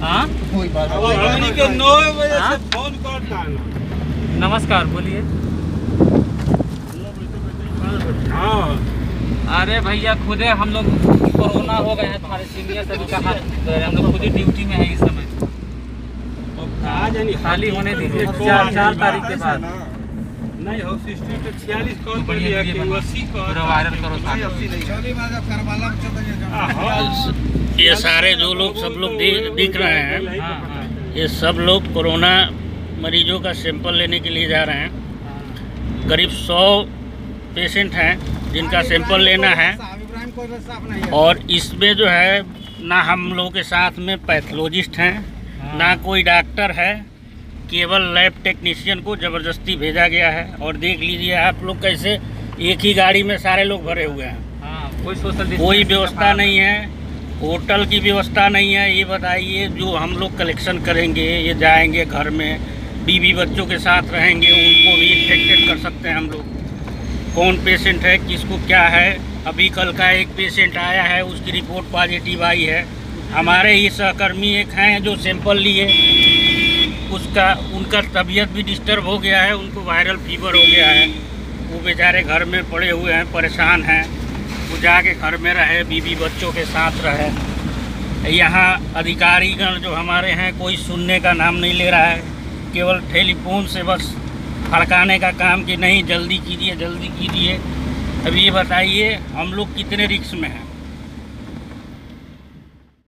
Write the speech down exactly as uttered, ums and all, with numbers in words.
हाँ कोई बात हमनी के नौ बजे से फोन करता है ना। नमस्कार, बोलिए। हाँ अरे भैया खुदे हम लोग कोरोना हो गए हैं, तुम्हारे सीनियर सभी का हाथ हम लोग खुद ही ड्यूटी में है इस समय। आज यानी खाली होने दीजिए, चार चार तारीख के बाद नहीं हो सिस्टम तो छियालीस कॉल कर दिया कि अस्सी कॉल पूरा वायरल करो साथ। ये सारे जो लोग सब लोग दि- दिख रहे हैं, हाँ हाँ ये सब लोग कोरोना मरीजों का सैंपल लेने के लिए जा रहे हैं। करीब सौ पेशेंट हैं जिनका सैंपल लेना है, और इसमें जो है ना हम लोगों के साथ में पैथोलॉजिस्ट हैं, ना कोई डॉक्टर है, केवल लैब टेक्नीशियन को ज़बरदस्ती भेजा गया है। और देख लीजिए आप लोग कैसे एक ही गाड़ी में सारे लोग भरे हुए हैं। हाँ, कोई सोशल कोई व्यवस्था नहीं है, होटल की व्यवस्था नहीं है। ये बताइए, जो हम लोग कलेक्शन करेंगे, ये जाएंगे घर में, बीवी बच्चों के साथ रहेंगे, उनको भी इन्फेक्टेड कर सकते हैं हम लोग। कौन पेशेंट है, किसको क्या है। अभी कल का एक पेशेंट आया है, उसकी रिपोर्ट पॉजिटिव आई है। हमारे ही सहकर्मी एक हैं जो सैंपल लिए, उसका उनका तबीयत भी डिस्टर्ब हो गया है, उनको वायरल फीवर हो गया है। वो बेचारे घर में पड़े हुए हैं, परेशान हैं। वो जाके घर में रहे, बीवी बच्चों के साथ रहे। यहाँ अधिकारीगण जो हमारे हैं, कोई सुनने का नाम नहीं ले रहा है, केवल टेलीफोन से बस फड़काने का काम कि नहीं जल्दी कीजिए जल्दी कीजिए। अब ये बताइए हम लोग कितने रिस्क में हैं।